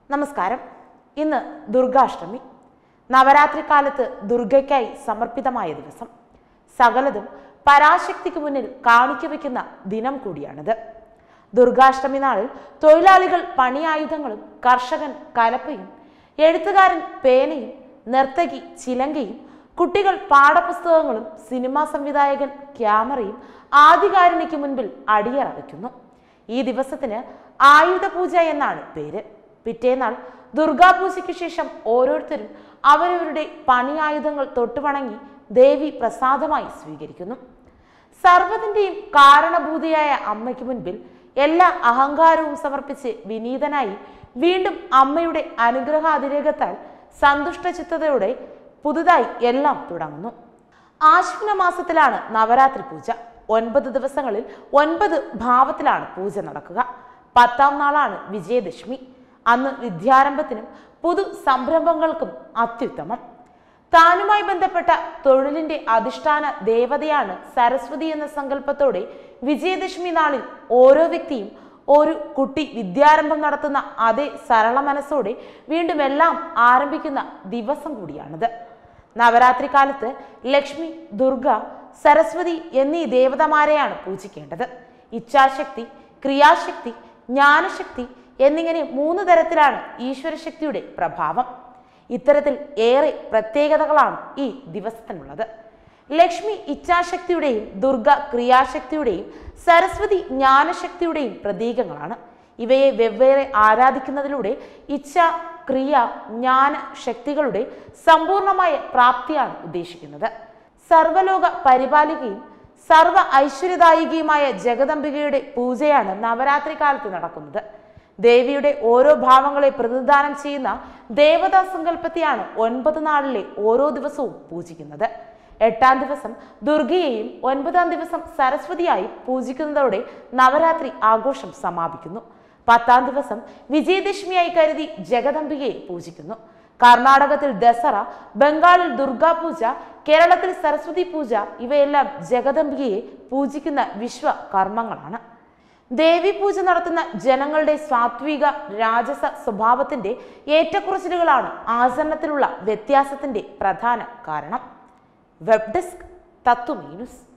നമസ്കാരം. ഇന്ന് ദുർഗാഷ്ടമി. നവരാത്രി കാലത്ത് ദുർഗയ്ക്കായി സമർപ്പിതമായ ദിവസം. സകലതും പരാശക്തിക്ക് മുന്നിൽ കാണിക്കവെക്കുന്ന ദിനം കൂടിയാണിത്. ദുർഗാഷ്ടമി നാളിൽ തൊഴിലാളികൾ പണിയായുധങ്ങളും, കർഷകൻ കലപ്പയും, എഴുത്തുകാരൻ പേനയും, നർത്തകി ചിലങ്കയും, കുട്ടികൾ പാഠപുസ്തകങ്ങളും, സിനിമാ സംവിധായകൻ ക്യാമറയും ആധികാരിണിക്ക് മുൻപിൽ അടിയറ വയ്ക്കുന്നു. ഈ ദിവസത്തിന് ആയുധപൂജ എന്നാണ് പേര്. പിറ്റേന്നാൾ ദുർഗാപൂജയ്ക്ക് ശേഷം ഓരോരുത്തരും അവരവരുടെ പണിയായുധങ്ങൾ തൊട്ടുവണങ്ങി ദേവി പ്രസാദമായി സ്വീകരിക്കുന്നു. സർവ്വതിന്റെയും കാരണഭൂതിയായ അമ്മയ്ക്ക് മുൻപിൽ എല്ലാ അഹങ്കാരവും സമർപ്പിച്ച് വിനീതനായി വീണ്ടും അമ്മയുടെ അനുഗ്രഹാതിരേകത്താൽ സന്തുഷ്ടചിത്തതയോടെ പുതുതായി എല്ലാം തുടങ്ങുന്നു. ആശ്വിന മാസത്തിലാണ് നവരാത്രി പൂജ. 9 ദിവസങ്ങളിൽ 9 ഭാവത്തിലാണ് പൂജ നടക്കുക. 10ാം നാളാണ് വിജയദശമി. അന്ന് വിദ്യാരംഭത്തിനും പുതു സംരംഭങ്ങൾക്കും അത്യുത്തമം. താനുമായി ബന്ധപ്പെട്ട തൊഴിലിന്റെ അധിഷ്ഠാന ദേവതയാണ് സരസ്വതി എന്ന സങ്കല്പത്തോടെ വിജയദശമി നാളിൽ ഓരോ വ്യക്തിയും ഒരു കുട്ടി വിദ്യാരംഭം നടത്തുന്ന അതേ സരള മനസ്സോടെ വീണ്ടും എല്ലാം ആരംഭിക്കുന്ന ദിവസം കൂടിയാണിത്. നവരാത്രി കാലത്ത് ലക്ഷ്മി, ദുർഗ, സരസ്വതി എന്നീ ദേവതമാരെയാണ് പൂജിക്കേണ്ടത്. ഇച്ഛാശക്തി, ക്രിയാശക്തി, ജ്ഞാനശക്തി എന്നിങ്ങനെ 3 തരത്തിലാണ് ഈശ്വരശക്തിയുടെ പ്രഭാവം. ഇത്തരത്തിൽ ഏറെ പ്രത്യേകതകളാണ് ഈ ദിവസത്തിനുള്ളത്. ലക്ഷ്മി ഇച്ഛാശക്തിയുടെയും ദുർഗ ക്രിയാശക്തിയുടെയും സരസ്വതി ജ്ഞാനശക്തിയുടെയും പ്രതീകങ്ങളാണ്. ഇവയെ വെവ്വേറെ ആരാധിക്കുന്നതിലൂടെ ഇച്ഛ, ക്രിയ, ജ്ഞാന ശക്തികളുടെ സമ്പൂർണമായ പ്രാപ്തിയാണ് ഉദ്ദേശിക്കുന്നത്. സർവലോക പരിപാലികയും സർവ ഐശ്വര്യദായികയുമായ ജഗദംബികയുടെ പൂജയാണ് നവരാത്രി കാലത്ത് നടക്കുന്നത്. ദേവിയുടെ ഓരോ ഭാവങ്ങളെ പ്രതിനിധാനം ചെയ്യുന്ന ദേവതാ സങ്കല്പത്തെയാണ് 9 നാളിലെ ഓരോ ദിവസവും പൂജിക്കുന്നത്. 8ാം ദിവസം ദുർഗയെയും 9ാം ദിവസം സരസ്വതിയായി പൂജിക്കുന്നതോടെ നവരാത്രി ആഘോഷം സമാപിക്കുന്നു. 10ാം ദിവസം വിജയദശമിയായി കരുതി ജഗദംബികയെ പൂജിക്കുന്നു. കർണാടകത്തിൽ ദസറ, ബംഗാളിൽ ദുർഗാപൂജ, കേരളത്തിൽ സരസ്വതി പൂജ ഇവയെല്ലാം ജഗദംബികയെ പൂജിക്കുന്ന വിശ്വ കർമ്മങ്ങളാണ്. ദേവി പൂജ നടത്തുന്ന ജനങ്ങളുടെ സാത്വിക രാജസ സ്വഭാവത്തിന്റെ ഏറ്റക്കുറച്ചിലുകളാണ് ആചരണത്തിലുള്ള വ്യത്യാസത്തിന്റെ പ്രധാന കാരണം. Web desk Tatwamayi news.